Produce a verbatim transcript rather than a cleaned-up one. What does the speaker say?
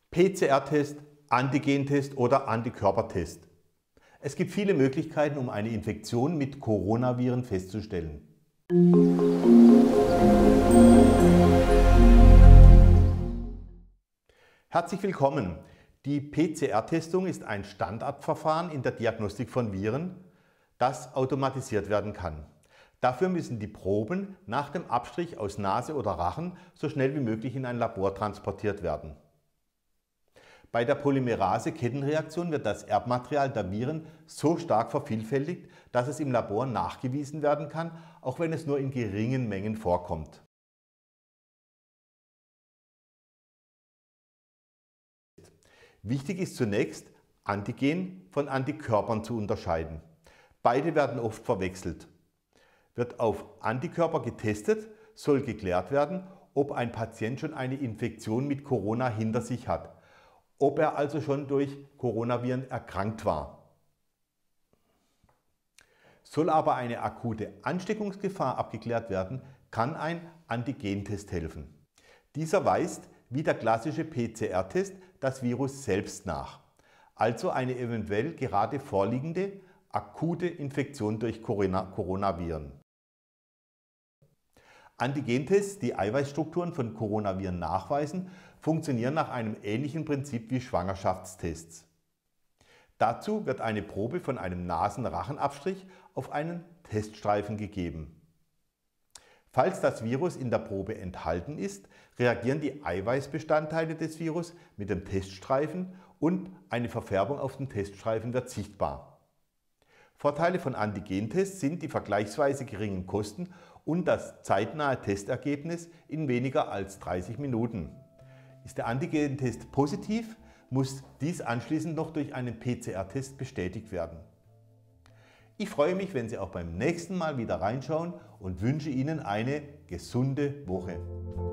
P C R-Test, Antigentest oder Antikörpertest. Es gibt viele Möglichkeiten, um eine Infektion mit Coronaviren festzustellen. Herzlich willkommen! Die P C R-Testung ist ein Standardverfahren in der Diagnostik von Viren, das automatisiert werden kann. Dafür müssen die Proben nach dem Abstrich aus Nase oder Rachen so schnell wie möglich in ein Labor transportiert werden. Bei der Polymerase-Kettenreaktion wird das Erbmaterial der Viren so stark vervielfältigt, dass es im Labor nachgewiesen werden kann, auch wenn es nur in geringen Mengen vorkommt. Wichtig ist zunächst, Antigen von Antikörpern zu unterscheiden. Beide werden oft verwechselt. Wird auf Antikörper getestet, soll geklärt werden, ob ein Patient schon eine Infektion mit Corona hinter sich hat, ob er also schon durch Coronaviren erkrankt war. Soll aber eine akute Ansteckungsgefahr abgeklärt werden, kann ein Antigentest helfen. Dieser weist, wie der klassische P C R-Test, das Virus selbst nach, also eine eventuell gerade vorliegende akute Infektion durch Coronaviren. Antigentests, die Eiweißstrukturen von Coronaviren nachweisen, funktionieren nach einem ähnlichen Prinzip wie Schwangerschaftstests. Dazu wird eine Probe von einem Nasen-Rachenabstrich auf einen Teststreifen gegeben. Falls das Virus in der Probe enthalten ist, reagieren die Eiweißbestandteile des Virus mit dem Teststreifen und eine Verfärbung auf dem Teststreifen wird sichtbar. Vorteile von Antigentests sind die vergleichsweise geringen Kosten und das zeitnahe Testergebnis in weniger als dreißig Minuten. Ist der Antigentest positiv, muss dies anschließend noch durch einen P C R-Test bestätigt werden. Ich freue mich, wenn Sie auch beim nächsten Mal wieder reinschauen und wünsche Ihnen eine gesunde Woche.